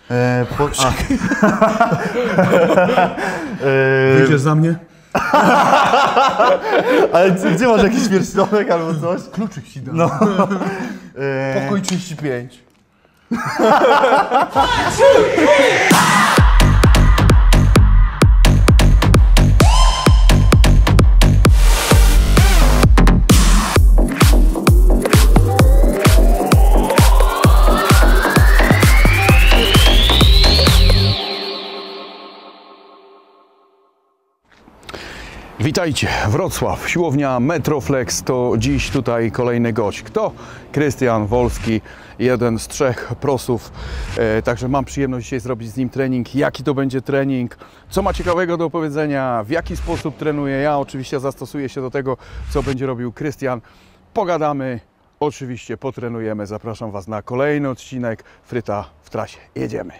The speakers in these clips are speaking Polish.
Wyjdziesz za mnie? Ale gdzie masz jakiś pierścionek albo coś? Kluczyk ci dam. No. Pokój 35. Witajcie, Wrocław, siłownia Metroflex, to dziś tutaj kolejny gość. Kto? Krystian Wolski, jeden z 3 prosów, także mam przyjemność dzisiaj zrobić z nim trening. Jaki to będzie trening, co ma ciekawego do opowiedzenia, w jaki sposób trenuję ja, oczywiście zastosuję się do tego, co będzie robił Krystian. Pogadamy, oczywiście potrenujemy, zapraszam Was na kolejny odcinek Fryta w trasie. Jedziemy.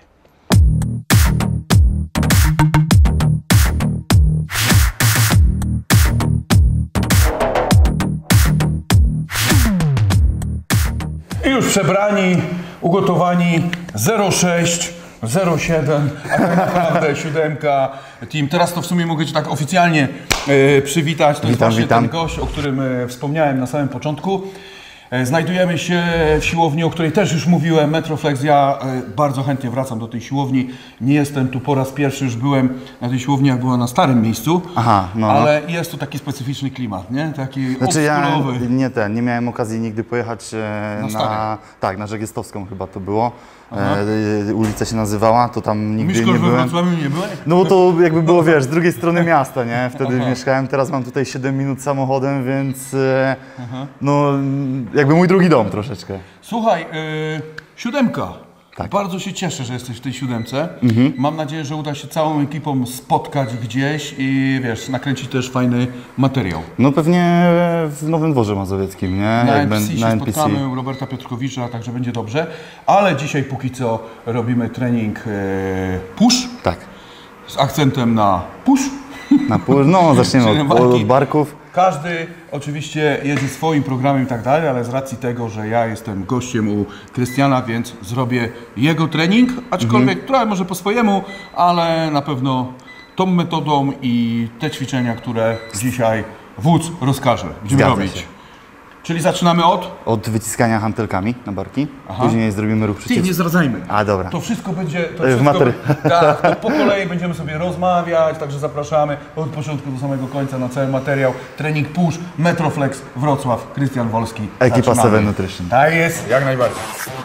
Już przebrani, ugotowani, 06, 07, a tak naprawdę 7 team. Teraz to w sumie mogę Cię tak oficjalnie przywitać. To jest właśnie ten gość, o którym wspomniałem na samym początku. Znajdujemy się w siłowni, o której też już mówiłem, Metroflex. Ja bardzo chętnie wracam do tej siłowni. Nie jestem tu po raz pierwszy, już byłem na tej siłowni, jak była na starym miejscu. Aha, ale jest tu taki specyficzny klimat, nie? Taki oldschoolowy. Ja nie miałem okazji nigdy pojechać na Żegiestowską chyba to było. Ulica się nazywała, to tam nigdy nie byłem. Nie byłem? No bo to jakby było, wiesz, z drugiej strony miasta, nie? Wtedy mieszkałem, teraz mam tutaj 7 minut samochodem, więc no jakby mój drugi dom troszeczkę. Słuchaj, 7. Tak. Bardzo się cieszę, że jesteś w tej 7. Mam nadzieję, że uda się całą ekipą spotkać gdzieś i wiesz, nakręcić też fajny materiał. No pewnie w Nowym Dworze Mazowieckim, nie? Na NPC się spotkamy u Roberta Piotrkowicza, także będzie dobrze. Ale dzisiaj póki co robimy trening push. Tak. Z akcentem na push. Na push, no zaczniemy od barków. Każdy oczywiście jedzie swoim programem i tak dalej, ale z racji tego, że ja jestem gościem u Krystiana, więc zrobię jego trening, aczkolwiek trochę może po swojemu, ale na pewno tą metodą i te ćwiczenia, które dzisiaj wódz rozkaże. Będziemy robić. Czyli zaczynamy od wyciskania hantelkami na barki. Później zrobimy ruch przeciwko. Nie zdradzajmy. A dobra. To wszystko będzie. Tak, to po kolei będziemy sobie rozmawiać, także zapraszamy od początku do samego końca na cały materiał. Trening push, Metroflex, Wrocław, Krystian Wolski. Ekipa 7 Nutrition. Tak jest, jak najbardziej.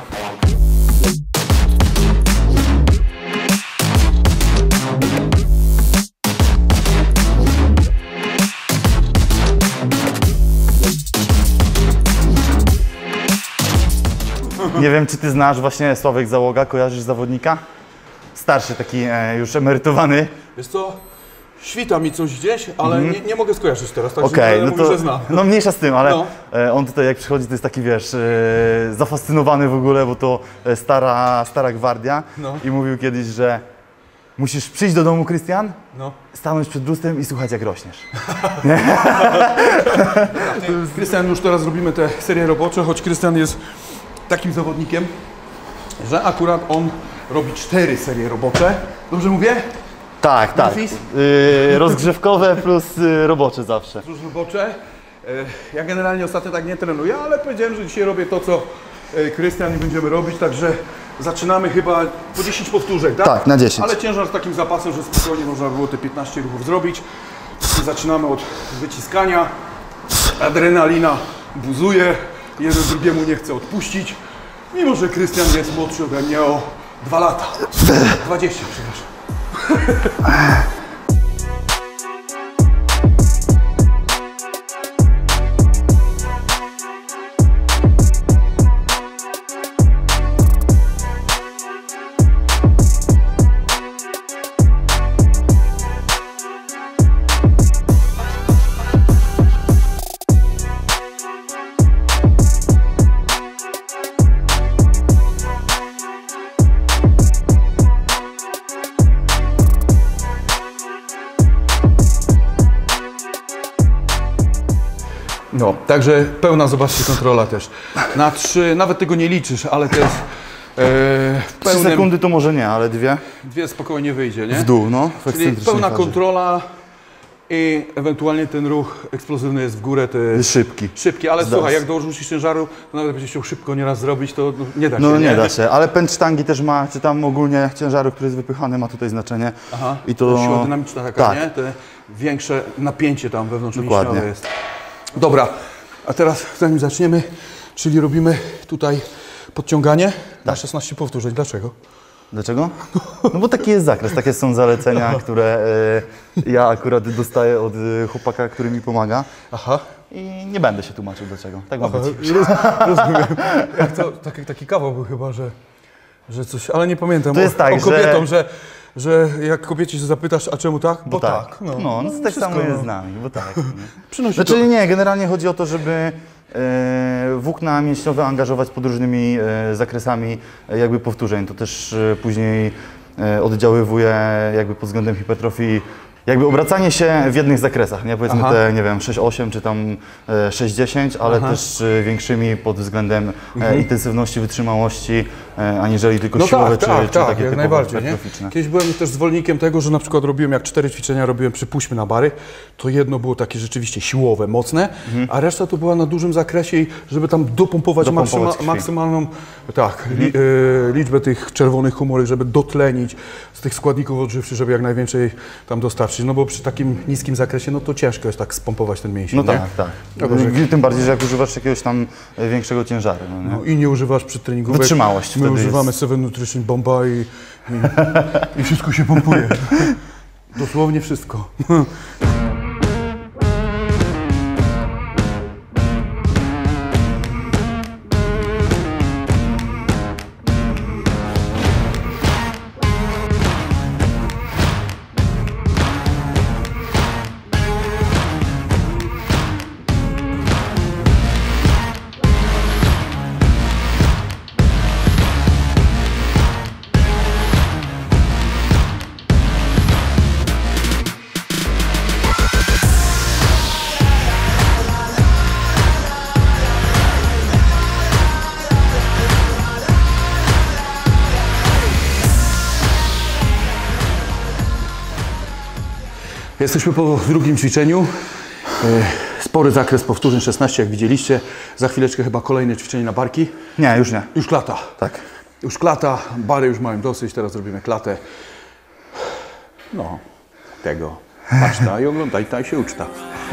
Nie wiem, czy Ty znasz właśnie Sławek Załoga, kojarzysz zawodnika? Starszy, taki już emerytowany. Wiesz co, świta mi coś gdzieś, ale nie mogę skojarzyć teraz, tak no to że znam. No mniejsza z tym, ale on tutaj jak przychodzi, to jest taki, wiesz, zafascynowany w ogóle, bo to stara gwardia i mówił kiedyś, że musisz przyjść do domu, Krystian, stanąć przed lustrem i słuchać, jak rośniesz. Krystian, już teraz robimy te serie robocze, choć Krystian jest takim zawodnikiem, że akurat on robi 4 serie robocze. Dobrze mówię? Tak. Rozgrzewkowe plus robocze zawsze. Plus robocze. Ja generalnie ostatnio tak nie trenuję, ale powiedziałem, że dzisiaj robię to, co Krystian i będziemy robić, także zaczynamy chyba po 10 powtórzek, tak? Tak, na 10. Ale ciężar z takim zapasem, że spokojnie można było te 15 ruchów zrobić. Zaczynamy od wyciskania. Adrenalina buzuje. Jeden drugiemu nie chce odpuścić, mimo że Krystian jest młodszy ode mnie o 2 lata. 20, przepraszam. No, także pełna, zobaczcie, kontrola też. Na 3, nawet tego nie liczysz, ale to jest w 3 pełnym... sekundy to może nie, ale 2 2 spokojnie wyjdzie, nie? w dół, no. W Czyli ekscentrycznej pełna fazie. kontrola i ewentualnie ten ruch eksplozywny jest w górę, to jest Jest szybki. szybki, ale Zdas. słuchaj, jak dorzucisz ciężaru, to nawet będziesz chciał szybko nieraz zrobić, to nie da się. No nie da się, ale pęd sztangi też ma, czy tam ogólnie ciężaru, który jest wypychany, ma tutaj znaczenie. Aha, I to siła dynamiczna taka, tak. nie? Te większe napięcie tam Dokładnie. wewnątrzmięśniowe jest. Dobra, a teraz zanim zaczniemy, czyli robimy tutaj podciąganie na 16 powtórzeń. Dlaczego? Dlaczego? No bo taki jest zakres, takie są zalecenia, które ja akurat dostaję od chłopaka, który mi pomaga. Aha. I nie będę się tłumaczył dlaczego. Tak ma być. Rozumiem. Jak to, taki kawał był chyba, że coś, ale nie pamiętam To jest tak, o kobietom, że jak kobiecie się zapytasz, a czemu tak? Bo tak. No tak samo jest z nami, bo tak. Przynosi Znaczy nie, generalnie chodzi o to, żeby włókna mięśniowe angażować pod różnymi zakresami jakby powtórzeń. To też później oddziaływuje jakby pod względem hipertrofii, jakby obracanie się w jednych zakresach, nie? Powiedzmy te, nie wiem, 6-8 czy tam 6-10, ale też większymi pod względem intensywności, wytrzymałości, aniżeli tylko siłowe czy takie jak typowo najbardziej, hipertroficzne. nie? Kiedyś byłem też zwolennikiem tego, że na przykład robiłem, jak 4 ćwiczenia robiłem, przypuśćmy na bary, to jedno było takie rzeczywiście siłowe, mocne, a reszta to była na dużym zakresie i żeby tam dopompować krwi. maksymalną liczbę tych czerwonych komórek, żeby dotlenić z tych składników odżywczych, żeby jak najwięcej tam dostarczyć. No bo przy takim niskim zakresie, no to ciężko jest tak spompować ten mięsień, No nie? tak. Tym bardziej, że jak używasz jakiegoś tam większego ciężaru. No, nie? No i nie używasz przedtreningówek. Wytrzymałość My wtedy używamy jest. 7 Nutrition Bomba i wszystko się pompuje. Dosłownie wszystko. Jesteśmy po drugim ćwiczeniu. Spory zakres powtórzeń, 16 jak widzieliście. Za chwileczkę chyba kolejne ćwiczenie na barki. Nie, już nie. Już klata. Tak. Już klata, bary już mają dosyć, teraz robimy klatę. No, tego. Patrz ta i oglądaj ta i się uczta.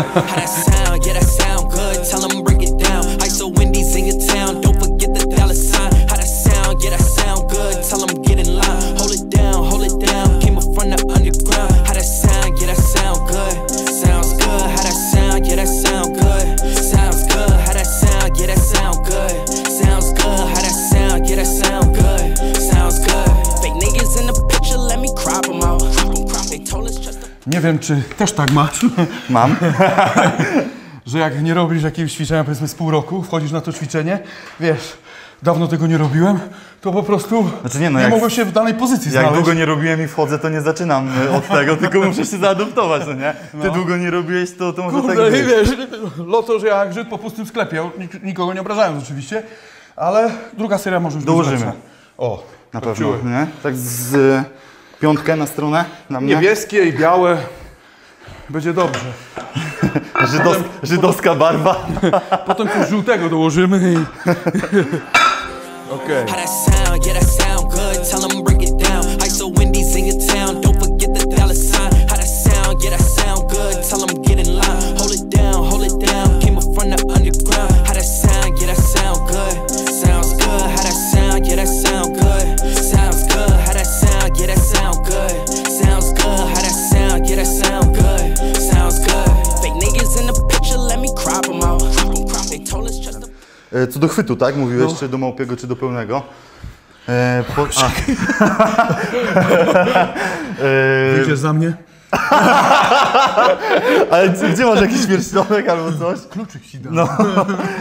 Nie wiem, czy też tak masz, Mam. że jak nie robisz jakiegoś ćwiczenia, powiedzmy z pół roku, wchodzisz na to ćwiczenie, wiesz, dawno tego nie robiłem, to po prostu Znaczy nie, nie mogłem się w danej pozycji Jak znaleźć. długo nie robiłem i wchodzę, to nie zaczynam od tego, tylko muszę się zaadoptować, no nie? Ty długo nie robiłeś, to może Kurde, tak i być. wiesz, loto, że jak Żyd po pustym sklepie, nikogo nie obrażając oczywiście, ale druga seria może już być Dołożymy. lepsza. O, Na tak pewno, czuły. nie? Tak z piątkę na stronę na mnie. Niebieskie i białe, będzie dobrze. Żydowska barwa. Potem coś żółtego dołożymy i... Okej. How that sound? Yeah, that sound good. Tell them break it down. ISO Wendy's in your town. Don't forget the dollar sign. How that sound? Yeah, that sound good. Tell them get in line. Hold it down, hold it down. Came up from the underground. How that sound? Yeah, that sound good. Sounds good. How that sound? Yeah, that sound good. Sounds good. How that sound? Yeah, that sound good. Sounds good. How that sound? Yeah, that sound good. Sounds good. Fake niggas in the picture, let me crop them out. They told us just to... Co do chwytu, tak? Mówiłeś, czy do małpiego, czy do pełnego. Wyjdziesz za mnie? Ale gdzie masz jakiś pierścionek albo coś? Kluczyk ci dam. No.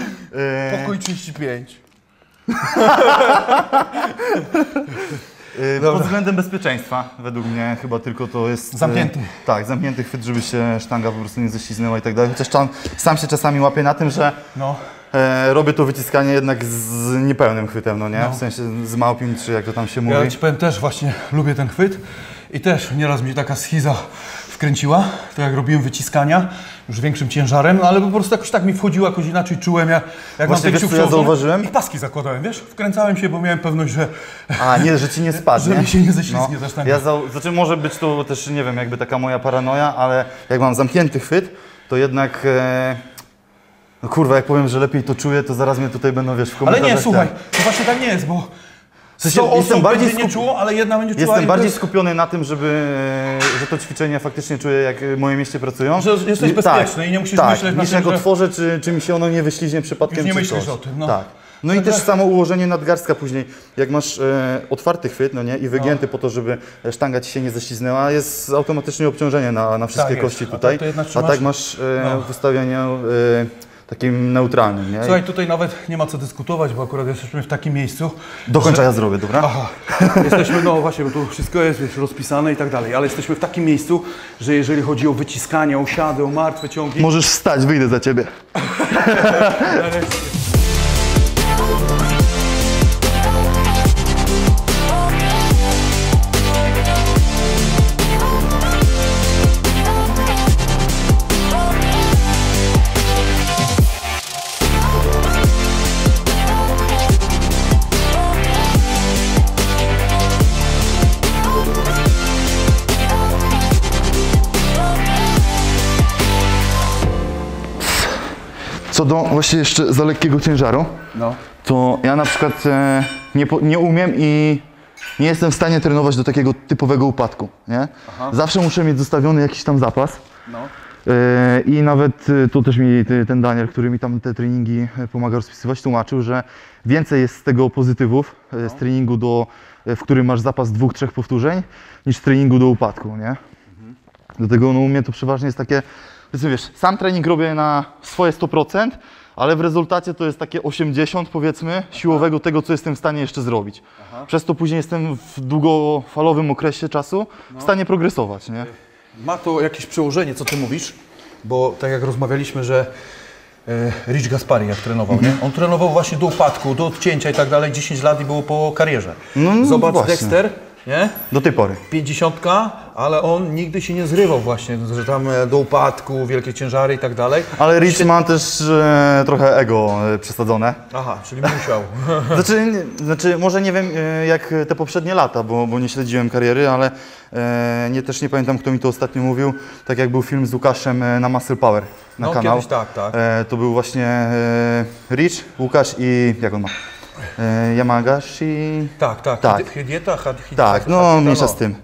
Pokój 35. Pod względem bezpieczeństwa, według mnie chyba tylko to jest... Zamknięty. Tak, zamknięty chwyt, żeby się sztanga po prostu nie ześliznęła i tak dalej. Chociaż sam się czasami łapię na tym, że robię to wyciskanie jednak z niepełnym chwytem, no nie? W sensie z małpim, czy jak to tam się mówi. Ja ci powiem, też właśnie lubię ten chwyt i też nieraz mi się taka schiza wkręciła, to jak robiłem wyciskania już większym ciężarem, no ale po prostu jakoś tak mi wchodziło, jakoś inaczej czułem, jak mam ten kciuk ja zauważyłem? i paski zakładałem, wiesz? Wkręcałem się, bo miałem pewność, że... A, nie, że ci nie spadnie. Że mi się nie ześlizgnie ta sztanga. Znaczy może być to też, nie wiem, jakby taka moja paranoja, ale jak mam zamknięty chwyt, to jednak... No kurwa, jak powiem, że lepiej to czuję, to zaraz mnie tutaj będą, wiesz, w komentarzach... Ale nie, słuchaj, to właśnie tak nie jest, bo... sensie, 100 osób będzie nie czuło, ale jedna będzie czuła. Jestem bardziej skupiony na tym, że to ćwiczenie faktycznie czuję, jak w moim mieście pracują. Że jesteś bezpieczny i nie musisz myśleć na niż tym, jak że... otworzę, czy mi się ono nie wyśliźnie przypadkiem, Już nie czy myślisz coś. o tym, no. Tak. No i też samo ułożenie nadgarstka później. Jak masz otwarty chwyt, no nie, i wygięty po to, żeby sztanga ci się nie ześliznęła, jest automatycznie obciążenie na wszystkie Tak kości jest. tutaj. A tak masz w ustawieniu takim neutralnym, nie? Słuchaj, tutaj nawet nie ma co dyskutować, bo akurat jesteśmy w takim miejscu. Do końca ja zrobię, dobra? Aha, jesteśmy, no właśnie, bo tu wszystko jest wiesz, rozpisane i tak dalej, ale jesteśmy w takim miejscu, że jeżeli chodzi o wyciskanie, o siady, o martwe ciągi... Możesz wstać, wyjdę za ciebie. Co do właśnie jeszcze za lekkiego ciężaru, to ja na przykład nie umiem i nie jestem w stanie trenować do takiego typowego upadku, nie? Zawsze muszę mieć zostawiony jakiś tam zapas. I nawet to też mi ten Daniel, który mi tam te treningi pomaga rozpisywać, tłumaczył, że więcej jest z tego pozytywów z treningu, w którym masz zapas 2-3 powtórzeń, niż z treningu do upadku, nie? Dlatego no, u mnie to przeważnie jest takie, wiesz, sam trening robię na swoje 100%, ale w rezultacie to jest takie 80 powiedzmy siłowego tego, co jestem w stanie jeszcze zrobić. Przez to później jestem w długofalowym okresie czasu w stanie progresować, nie? Ma to jakieś przełożenie, co ty mówisz, bo tak jak rozmawialiśmy, że Rich Gaspari jak trenował, nie? On trenował właśnie do upadku, do odcięcia i tak dalej, 10 lat i było po karierze. Zobacz właśnie. Dexter, nie? Do tej pory. 50, ale on nigdy się nie zrywał właśnie, że tam do upadku, wielkie ciężary i tak dalej. Ale Rich ma też trochę ego przesadzone. Aha, czyli musiał. Znaczy może nie wiem jak te poprzednie lata, bo nie śledziłem kariery, ale też nie pamiętam, kto mi to ostatnio mówił, tak jak był film z Łukaszem na Muscle Power na kanał. Kiedyś tak. To był właśnie Rich, Łukasz i jak on ma? Yamagashi. Tak. Hidieta. Tak, no mniejsza z tym.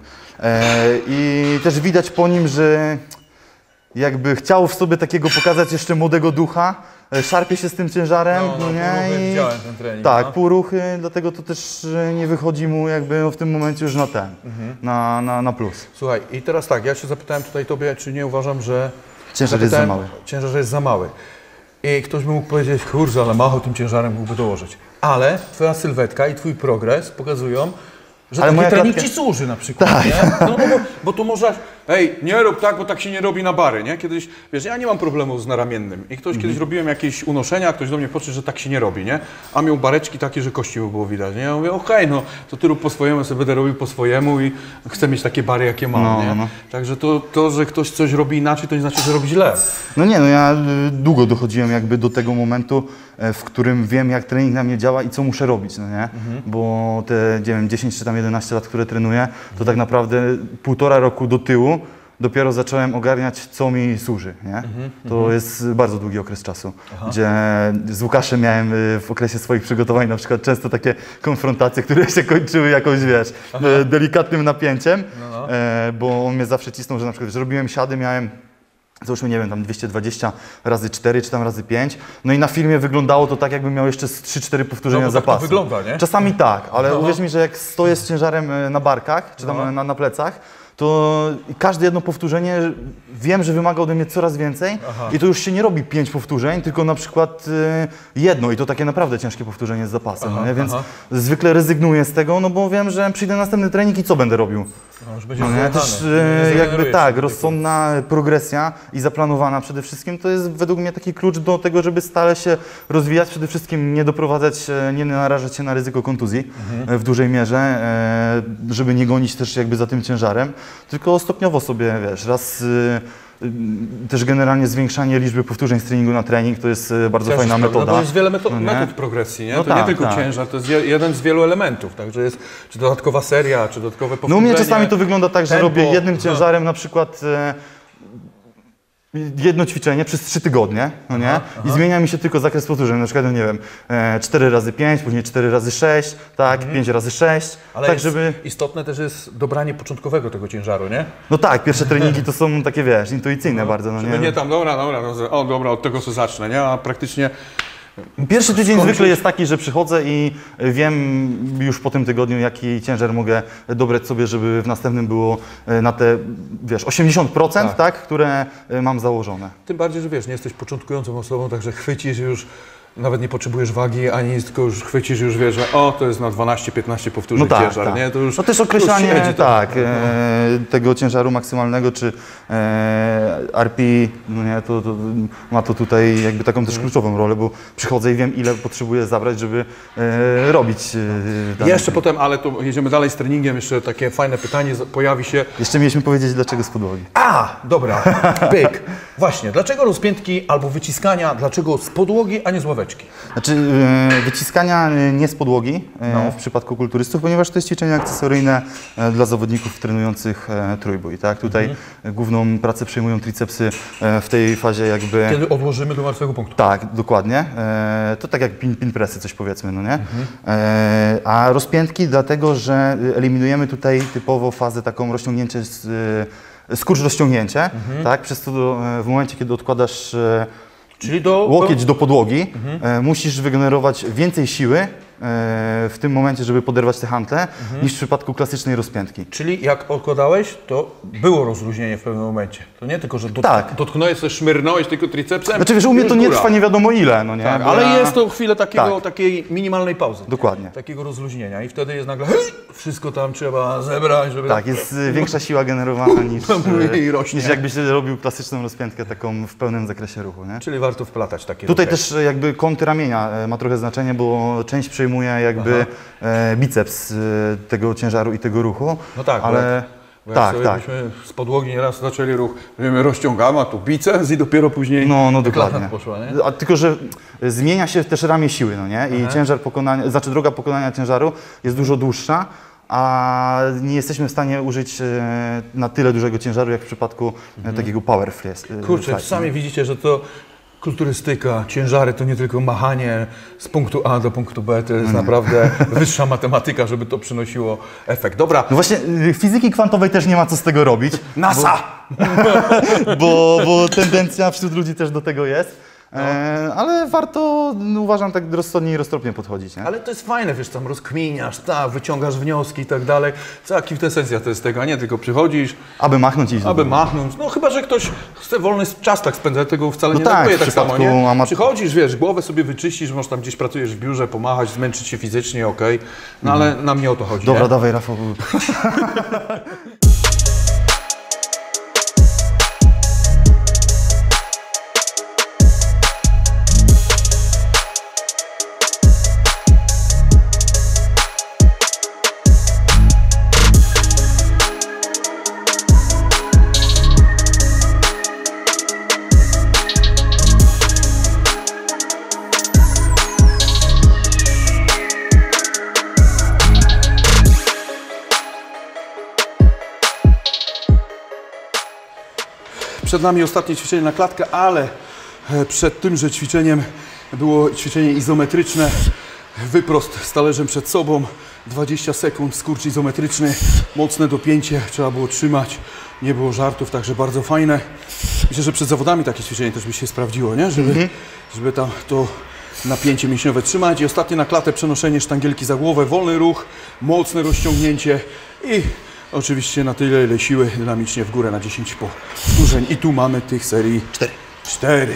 I też widać po nim, że jakby chciał w sobie takiego pokazać jeszcze młodego ducha, szarpie się z tym ciężarem, no nie? I widziałem ten trening. tak, pół ruchy, dlatego to też nie wychodzi mu jakby w tym momencie już na ten, na plus. Słuchaj, i teraz tak, ja się zapytałem tutaj tobie, czy nie uważam, że Ciężar jest za mały. Ciężar jest za mały. I ktoś by mógł powiedzieć, kurczę, ale Macho tym ciężarem mógłby dołożyć. Ale twoja sylwetka i twój progres pokazują, że ale taki trening ci służy na przykład, tak. Nie? No, bo tu można, nie rób tak, bo tak się nie robi na bary, nie? Kiedyś, wiesz, ja nie mam problemu z naramiennym i kiedyś robiłem jakieś unoszenia, ktoś do mnie podszedł, że tak się nie robi, nie? A miał bareczki takie, że kości by było widać, nie? Ja mówię, okej, no to ty rób po swojemu, ja sobie będę robił po swojemu i chcę mieć takie bary, jakie mam, nie? No. Także to, że ktoś coś robi inaczej, to nie znaczy, że robi źle. No nie, no ja długo dochodziłem jakby do tego momentu, w którym wiem, jak trening na mnie działa i co muszę robić, no nie? Bo te, nie wiem, 10 czy tam 11 lat, które trenuję, to tak naprawdę 1,5 roku do tyłu dopiero zacząłem ogarniać, co mi służy, nie? To jest bardzo długi okres czasu, gdzie z Łukaszem miałem w okresie swoich przygotowań na przykład często takie konfrontacje, które się kończyły jakąś, wiesz, delikatnym napięciem, bo on mnie zawsze cisnął, że na przykład, wiesz, robiłem siady, miałem załóżmy, nie wiem, tam 220 razy 4 czy tam razy 5. No i na filmie wyglądało to tak, jakbym miał jeszcze 3-4 powtórzenia zapasu. Tak to wygląda, nie? Czasami tak, ale uwierz mi, że jak stoję z ciężarem na barkach, czy tam na plecach, to każde jedno powtórzenie wiem, że wymaga ode mnie coraz więcej i to już się nie robi 5 powtórzeń, tylko na przykład jedno i to takie naprawdę ciężkie powtórzenie z zapasem, no nie? Więc zwykle rezygnuję z tego, no bo wiem, że przyjdę na następny trening i co będę robił? No, już będzie Też jakby tak, rozsądna progresja i zaplanowana przede wszystkim to jest według mnie taki klucz do tego, żeby stale się rozwijać, przede wszystkim nie doprowadzać, nie narażać się na ryzyko kontuzji w dużej mierze, żeby nie gonić też jakby za tym ciężarem, tylko stopniowo sobie, wiesz, raz też generalnie zwiększanie liczby powtórzeń z treningu na trening to jest bardzo fajna metoda. No to jest wiele metod progresji, nie? No to tak, nie tylko tak. ciężar, to jest jeden z wielu elementów, także jest czy dodatkowa seria, czy dodatkowe powtórzenie. No u mnie czasami to wygląda tak, że tempo. robię jednym ciężarem na przykład jedno ćwiczenie przez 3 tygodnie, no nie? I zmienia mi się tylko zakres powtórzeń, na przykład, no nie wiem, 4 razy 5, później 4 razy 6, tak, 5 razy 6, Ale tak żeby... istotne też jest dobranie początkowego tego ciężaru, nie? No tak, pierwsze treningi to są takie, wiesz, intuicyjne bardzo, no Żeby nie? nie tam, dobra, od tego co zacznę, nie? A praktycznie Pierwszy tydzień zwykle jest taki, że przychodzę i wiem już po tym tygodniu, jaki ciężar mogę dobrać sobie, żeby w następnym było na te, wiesz, 80%, tak, które mam założone. tym bardziej, że wiesz, nie jesteś początkującą osobą, także chwycisz już, nawet nie potrzebujesz wagi, ani nic, tylko już chwycisz, już wiesz, że to jest na 12-15 powtórzeń ciężar, nie? To już, no też określanie już siedzi, tego ciężaru maksymalnego, czy RP, no nie, to ma to tutaj jakby taką też kluczową rolę, bo przychodzę i wiem, ile potrzebuję zabrać, żeby robić dane. Jeszcze potem, ale to jedziemy dalej z treningiem, jeszcze takie fajne pytanie pojawi się. Jeszcze mieliśmy powiedzieć, dlaczego z podłogi. Dobra, pyk. Właśnie, dlaczego rozpiętki albo wyciskania, dlaczego z podłogi, a nie z ławeczki? Znaczy wyciskania nie z podłogi w przypadku kulturystów, ponieważ to jest ćwiczenie akcesoryjne dla zawodników trenujących trójbój. Tak? Tutaj główną pracę przejmują tricepsy w tej fazie jakby... Kiedy odłożymy do martwego punktu. Tak, dokładnie. To tak jak pin pressy coś powiedzmy, no nie? A rozpiętki dlatego, że eliminujemy tutaj typowo fazę taką rozciągnięcie, skurcz rozciągnięcie, tak? Przez to w momencie, kiedy odkładasz Czyli łokieć do podłogi, musisz wygenerować więcej siły w tym momencie, żeby poderwać te hantle, niż w przypadku klasycznej rozpiętki. Czyli jak odkładałeś, to było rozluźnienie w pewnym momencie. To nie tylko, że dotknąłeś, coś szmyrnąłeś tylko tricepsem. Znaczy wiesz, u mnie to nie trwa nie wiadomo ile, no nie? Tak, ale jest to chwilę takiej minimalnej pauzy. Dokładnie. Takiego rozluźnienia i wtedy jest nagle wszystko tam trzeba zebrać, żeby... Tak, jest większa siła generowana mniej rośnie. niż jakbyś robił klasyczną rozpiętkę taką w pełnym zakresie ruchu, nie? Czyli warto wplatać takie Tutaj ruchy. też jakby kąty ramienia ma trochę znaczenie, bo część przejmuje jakby biceps tego ciężaru i tego ruchu. No tak, ale bo byśmy z podłogi nieraz zaczęli ruch, wiemy, rozciągamy, a tu biceps i dopiero później no dokładnie. poszła, nie? A tylko, że zmienia się też ramię siły, no nie? I ciężar pokonania, znaczy droga pokonania ciężaru jest dużo dłuższa, a nie jesteśmy w stanie użyć na tyle dużego ciężaru, jak w przypadku takiego power flex. Kurczę, sami widzicie, że to kulturystyka, ciężary to nie tylko machanie z punktu A do punktu B, to jest naprawdę wyższa matematyka, żeby to przynosiło efekt. Dobra. No właśnie, fizyki kwantowej też nie ma co z tego robić. NASA! Bo tendencja wśród ludzi też do tego jest. Ale warto, uważam, tak rozsądnie i roztropnie podchodzić. Nie? Ale to jest fajne, wiesz, tam rozkminiasz, wyciągasz wnioski i tak dalej. Cała kwintesencja to jest tego, a nie tylko przychodzisz, aby machnąć i iść. aby machnąć. No chyba, że ktoś chce wolny czas tak spędzać, tego wcale nie tak, nakuje w tak samo, nie? przypadku Przychodzisz, wiesz, głowę sobie wyczyścisz, może tam gdzieś pracujesz w biurze, pomachać, zmęczyć się fizycznie, okej. No ale nam nie o to chodzi, Dobra, nie? dawaj Rafał. Przed nami ostatnie ćwiczenie na klatkę, ale przed tymże ćwiczeniem było ćwiczenie izometryczne. Wyprost z talerzem przed sobą, 20 sekund, skurcz izometryczny, mocne dopięcie, trzeba było trzymać, nie było żartów, także bardzo fajne. Myślę, że przed zawodami takie ćwiczenie też by się sprawdziło, nie? Żeby tam to napięcie mięśniowe trzymać. I ostatnie na klatę przenoszenie sztangielki za głowę, wolny ruch, mocne rozciągnięcie i Oczywiście na tyle, ile siły, dynamicznie w górę na 10 powtórzeń. I tu mamy tych serii 4.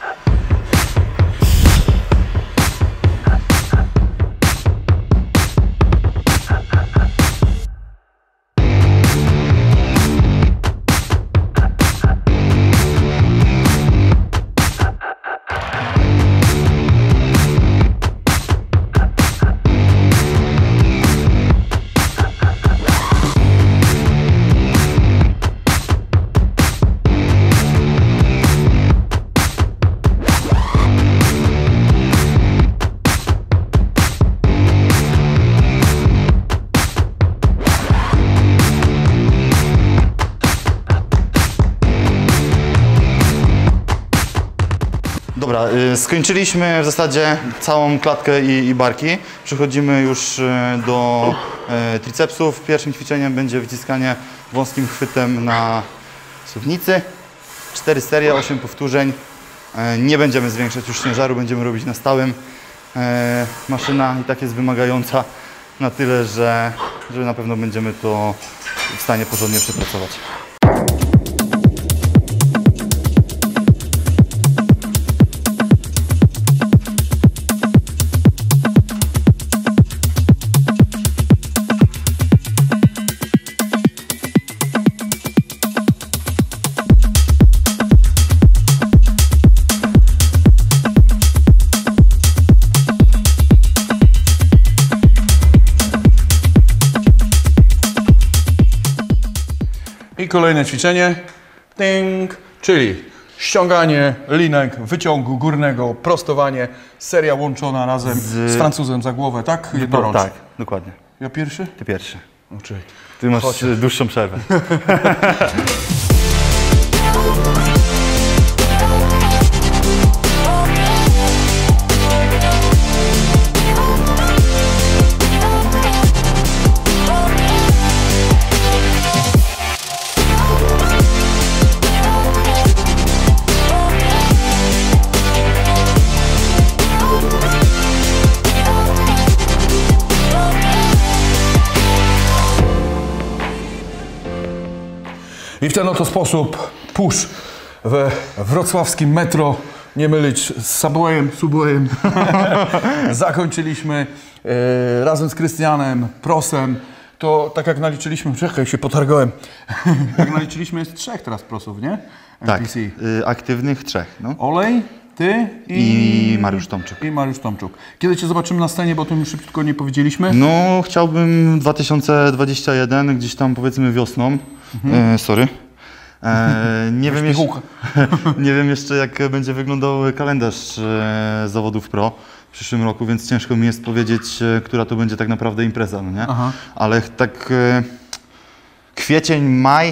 Dobra, skończyliśmy w zasadzie całą klatkę i barki. Przechodzimy już do tricepsów. Pierwszym ćwiczeniem będzie wyciskanie wąskim chwytem na suwnicy. 4 serie, 8 powtórzeń. Nie będziemy zwiększać już ciężaru, będziemy robić na stałym. Maszyna i tak jest wymagająca na tyle, że na pewno będziemy to w stanie porządnie przepracować. I kolejne ćwiczenie, czyli ściąganie linek wyciągu górnego, prostowanie, seria łączona razem z Francuzem za głowę, tak? Jednorącznie. Tak, dokładnie. Ja pierwszy? Ty pierwszy. Czyli Ty masz dłuższą przerwę. I w ten oto sposób push we wrocławskim metro, nie mylić z Subwayem, zakończyliśmy razem z Krystianem, Prosem. To tak jak naliczyliśmy, czekaj, się potargałem, jak naliczyliśmy jest 3 teraz prosów, nie? Tak, NPC. aktywnych 3. No. Olej, ty I Mariusz Tomczuk. I Mariusz Tomczuk. Kiedy Cię zobaczymy na scenie, bo o tym już szybko nie powiedzieliśmy? No, chciałbym 2021, gdzieś tam powiedzmy wiosną. Sorry. Nie wiem, nie wiem jeszcze, jak będzie wyglądał kalendarz zawodów pro w przyszłym roku, więc ciężko mi jest powiedzieć, która to będzie tak naprawdę impreza, no nie? Aha. Ale tak kwiecień, maj,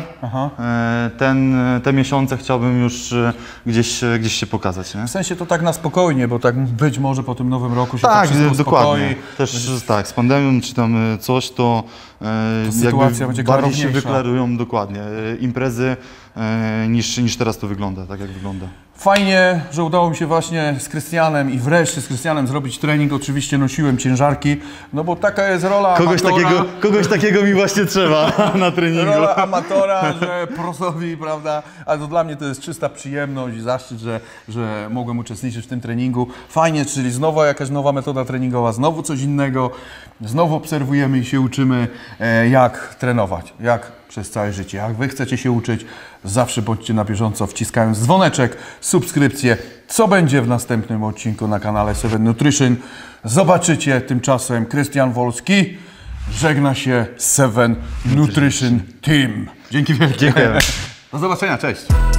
te miesiące chciałbym już gdzieś się pokazać, nie? W sensie to tak na spokojnie, bo tak być może po tym nowym roku się tak, to wszystko dokładnie. uspokoi. Też tak, z pandemią czy tam coś, to sytuacja będzie bardziej się klarowniejsza. wyklarują dokładnie imprezy niż teraz to wygląda, tak jak wygląda. Fajnie, że udało mi się właśnie z Krystianem i wreszcie z Krystianem zrobić trening. Oczywiście nosiłem ciężarki, no bo taka jest rola Kogoś takiego mi właśnie trzeba na treningu. Rola amatora, że prosowi, prawda? Ale to dla mnie to jest czysta przyjemność i zaszczyt, że mogłem uczestniczyć w tym treningu. Fajnie, czyli znowu jakaś nowa metoda treningowa, znowu coś innego. Znowu obserwujemy i się uczymy, jak trenować, jak przez całe życie. Jak Wy chcecie się uczyć, zawsze bądźcie na bieżąco, wciskając dzwoneczek, subskrypcję. Co będzie w następnym odcinku na kanale Seven Nutrition? Zobaczycie. Tymczasem Krystian Wolski żegna się z Seven Nutrition Team. Dzięki wielkie. Dziękujemy. Do zobaczenia, cześć.